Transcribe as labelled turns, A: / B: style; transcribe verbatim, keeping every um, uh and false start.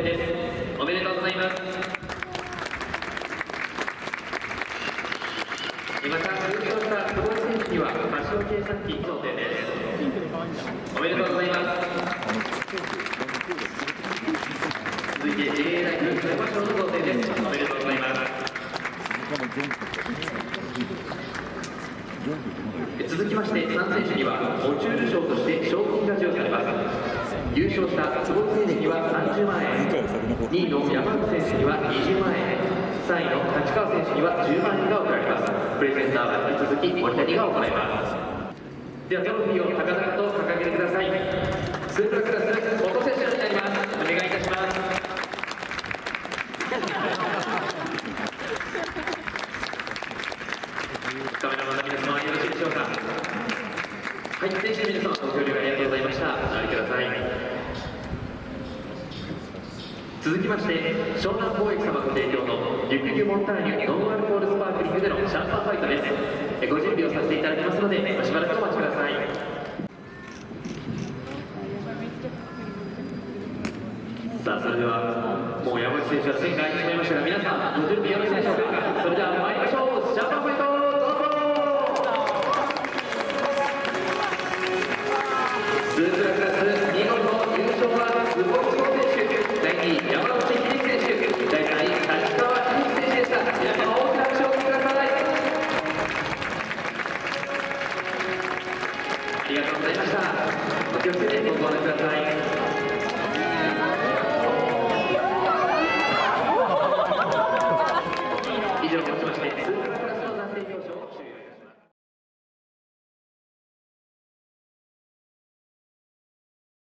A: です。おめでとうございます。また優勝した坪井選手にはカシオ計算機贈呈です。おめでとうございます。続いて ジェーエー ライフ富山賞の贈呈です。おめでとうございます。続きましてさん選手にはモチュール賞として賞金が授与されます。優勝した坪井選手にはさんじゅうまんえん、にいの山口選手にはにじゅうまんえん、さんいの立川選手にはじゅうまんえんが贈られます。プレゼンターは引き続き森谷が行います。ではトロフィーを高々と掲げてください。スーパークラス元選手になります。お願いいたします。カメラマンの皆様よろしいでしょうか。はい、選手の皆様ご協力ありがとうございました。お座りください。続きまして湘南貿易様ご提供のリュック・デュ・モンターニュノンアルコールスパークリングでのシャンパンファイトです。ご準備をさせていただきますのでおしばらくお待ちください。さあそれではもう山口選手は線が空いてしまいましたが、皆さんご準備よろしいでしょうか。